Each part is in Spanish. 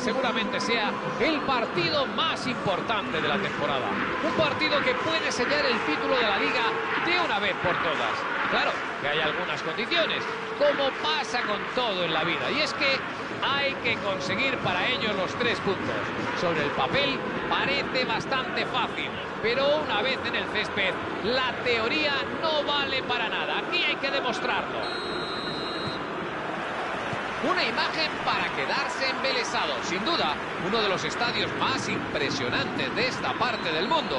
seguramente sea el partido más importante de la temporada. Un partido que puede sellar el título de la Liga de una vez por todas. Claro que hay algunas condiciones, como pasa con todo en la vida. Y es que hay que conseguir para ello los 3 puntos. Sobre el papel parece bastante fácil, pero una vez en el césped, la teoría no vale para nada. Aquí hay que demostrarlo. Una imagen para quedarse embelesado. Sin duda, uno de los estadios más impresionantes de esta parte del mundo.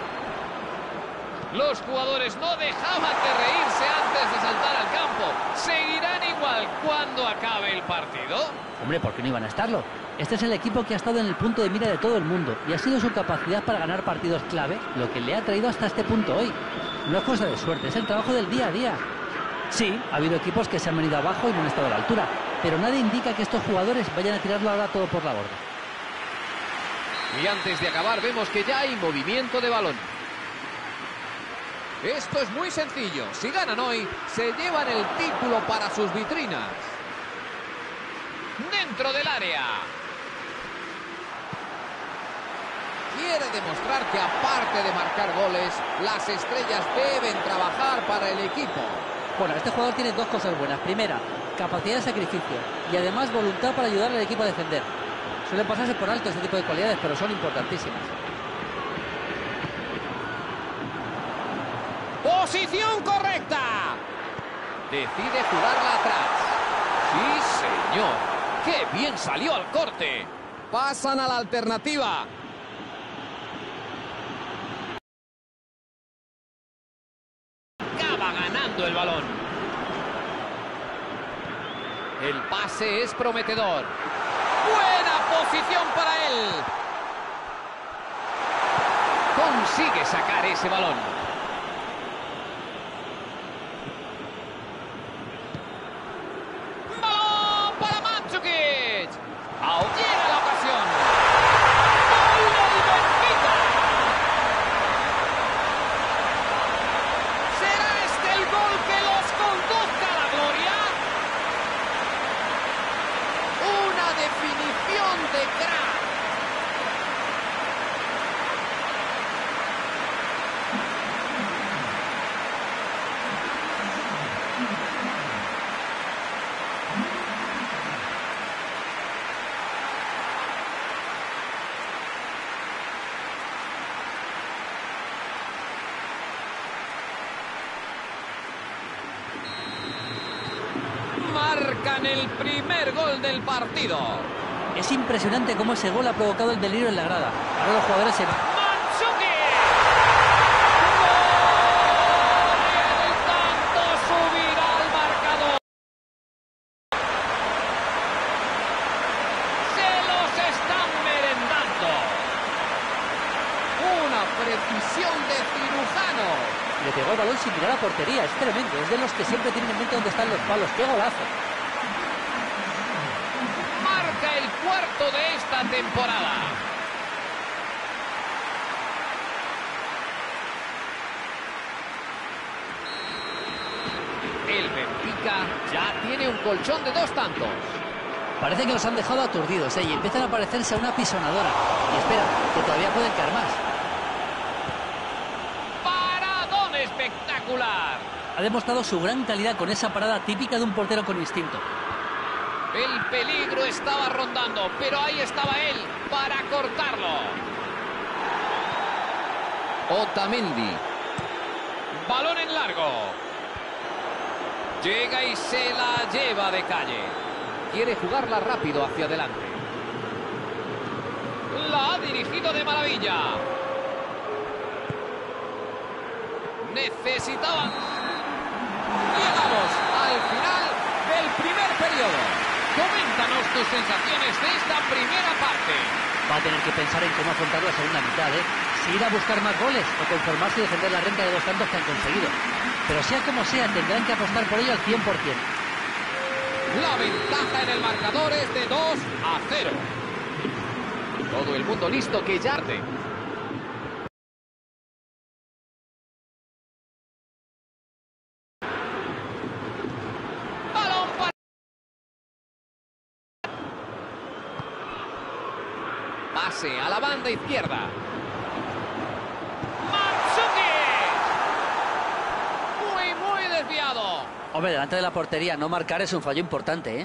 Los jugadores no dejaban de reírse antes de saltar al campo. ¿Seguirán igual cuando acabe el partido? Hombre, ¿por qué no iban a estarlo? Este es el equipo que ha estado en el punto de mira de todo el mundo y ha sido su capacidad para ganar partidos clave lo que le ha traído hasta este punto hoy. No es cosa de suerte, es el trabajo del día a día. Sí, ha habido equipos que se han venido abajo y no han estado a la altura, pero nada indica que estos jugadores vayan a tirarlo ahora todo por la borda. Y antes de acabar vemos que ya hay movimiento de balón. Esto es muy sencillo. Si ganan hoy, se llevan el título para sus vitrinas. Dentro del área. Quiere demostrar que aparte de marcar goles, las estrellas deben trabajar para el equipo. Bueno, este jugador tiene 2 cosas buenas. Primera, capacidad de sacrificio y además voluntad para ayudar al equipo a defender. Suelen pasarse por alto este tipo de cualidades, pero son importantísimas. ¡Posición correcta! Decide jugarla atrás. ¡Sí, señor! ¡Qué bien salió al corte! Pasan a la alternativa. Acaba ganando el balón. El pase es prometedor. ¡Buena posición para él! Consigue sacar ese balón. Llega la ocasión. ¡Gol del Benfica! ¿Será este el gol que los conduzca a la gloria? Una definición de crack. Marcan el primer gol del partido. Es impresionante cómo ese gol ha provocado el delirio en la grada. Ahora los jugadores se... ¡Mandzukic! ¡Gol! Y el tanto subirá al marcador. Se los están merendando. Una precisión de cirujano. Le pegó el balón sin mirar a portería. Es tremendo. Es de los que siempre tienen en mente dónde están los palos. ¡Qué golazo! Marca el cuarto de esta temporada. El Benfica ya tiene un colchón de 2 tantos. Parece que los han dejado aturdidos, y empiezan a parecerse a una pisonadora. Y espera, que todavía pueden caer más. ¡Paradón espectacular! Ha demostrado su gran calidad con esa parada típica de un portero con instinto. El peligro estaba rondando, pero ahí estaba él para cortarlo. Otamendi. Balón en largo. Llega y se la lleva de calle. Quiere jugarla rápido hacia adelante. La ha dirigido de maravilla. Necesitaban. Llegamos al final del primer periodo. Coméntanos tus sensaciones de esta primera parte. Va a tener que pensar en cómo afrontar la segunda mitad, ¿eh? Si ir a buscar más goles o conformarse y defender la renta de 2 tantos que han conseguido. Pero sea como sea, tendrán que apostar por ello al 100%. La ventaja en el marcador es de 2-0. Todo el mundo listo que ya arde. Pase a la banda izquierda. ¡Mandzukic! Muy desviado. Hombre, delante de la portería no marcar es un fallo importante, ¿eh?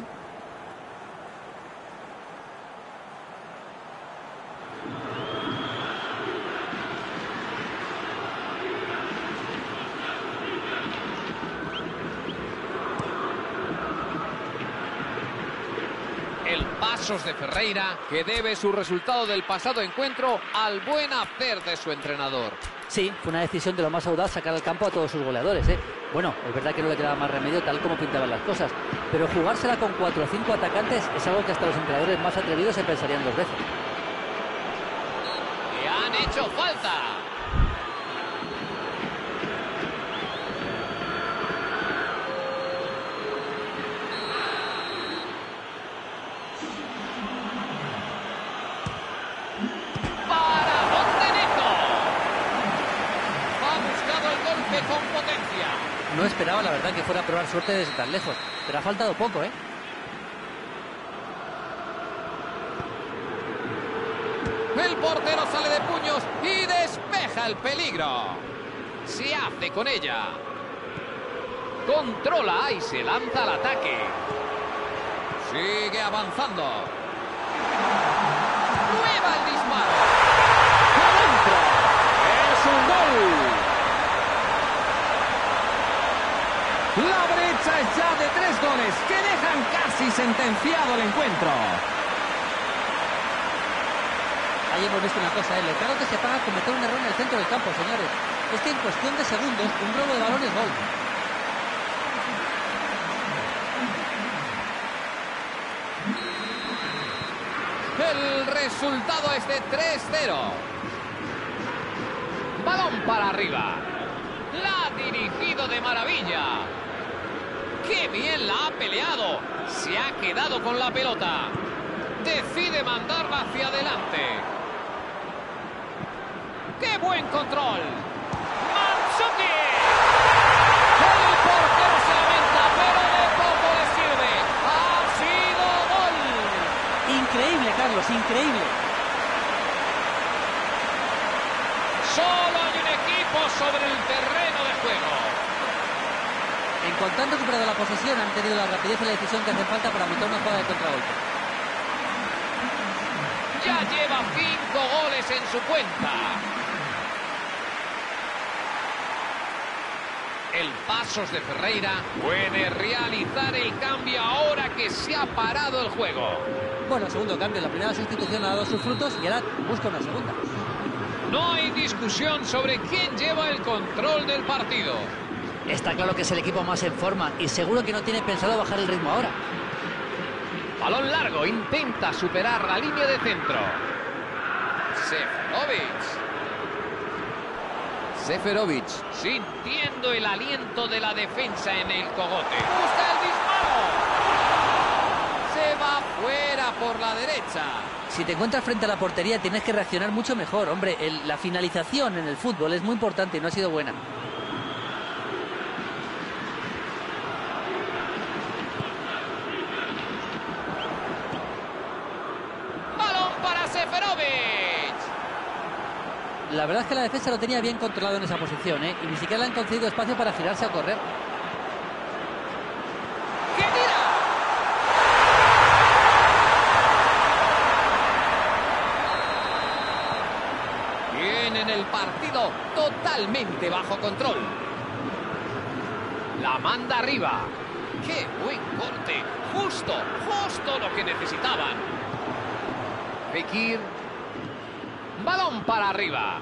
El Pasos de Ferreira, que debe su resultado del pasado encuentro al buen hacer de su entrenador. Sí, fue una decisión de lo más audaz sacar al campo a todos sus goleadores, ¿eh? Bueno, es verdad que no le quedaba más remedio tal como pintaban las cosas, pero jugársela con 4 o 5 atacantes es algo que hasta los entrenadores más atrevidos se pensarían 2 veces. ¡Le han hecho falta! Con potencia. No esperaba, la verdad, que fuera a probar suerte desde tan lejos, pero ha faltado poco, ¿eh? El portero sale de puños y despeja el peligro. Se hace con ella. Controla y se lanza al ataque. Sigue avanzando. Prueba el disparo. ¡Adentro! ¡Es un gol! La brecha es ya de 3 goles que dejan casi sentenciado el encuentro. Ahí hemos visto una cosa, ¿eh? Lo caro que se paga cometer un error en el centro del campo, señores. Es que en cuestión de segundos, un robo de balón es gol. El resultado es de 3-0. Balón para arriba. La ha dirigido de maravilla. ¡Qué bien la ha peleado! Se ha quedado con la pelota. Decide mandarla hacia adelante. ¡Qué buen control! ¡Mandzukic! El portero se lamenta, pero de poco le sirve. ¡Ha sido gol! Increíble, Carlos, increíble. Solo hay un equipo sobre el terreno de juego. En cuanto han recuperado la posesión, han tenido la rapidez y la decisión que hace falta para montar una jugada de contragolpe. Ya lleva 5 goles en su cuenta. El Pasos de Ferreira puede realizar el cambio ahora que se ha parado el juego. Bueno, segundo cambio. La primera sustitución ha dado sus frutos y ahora busca una segunda. No hay discusión sobre quién lleva el control del partido. Está claro que es el equipo más en forma y seguro que no tiene pensado bajar el ritmo ahora. Balón largo, intenta superar la línea de centro. Seferovic, sintiendo el aliento de la defensa en el cogote. ¡Busca el disparo! Se va fuera por la derecha. Si te encuentras frente a la portería tienes que reaccionar mucho mejor. Hombre, la finalización en el fútbol es muy importante y no ha sido buena. La verdad es que la defensa lo tenía bien controlado en esa posición, ¿eh? Y ni siquiera le han concedido espacio para girarse a correr. ¡Qué tira! Tienen el partido totalmente bajo control. La manda arriba. ¡Qué buen corte! Justo lo que necesitaban. Fekir. Balón para arriba.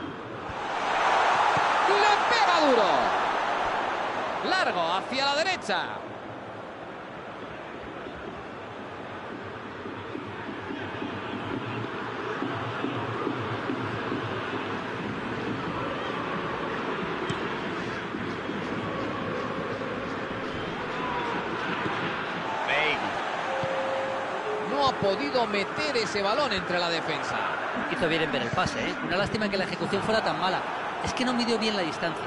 Le pega duro. Largo hacia la derecha. No ha podido meter ese balón entre la defensa. Hizo bien en ver el pase, ¿eh? Una lástima que la ejecución fuera tan mala. Es que no midió bien la distancia.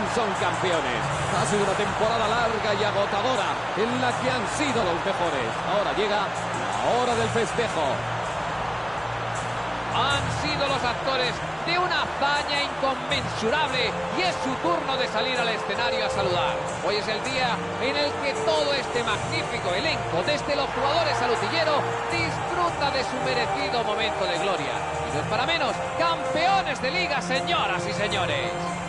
son campeones. Ha sido una temporada larga y agotadora en la que han sido los mejores. Ahora llega la hora del festejo. Han sido los actores de una hazaña inconmensurable y es su turno de salir al escenario a saludar. Hoy es el día en el que todo este magnífico elenco, desde los jugadores al utillero, disfruta de su merecido momento de gloria. Y no es para menos, campeones de liga, señoras y señores.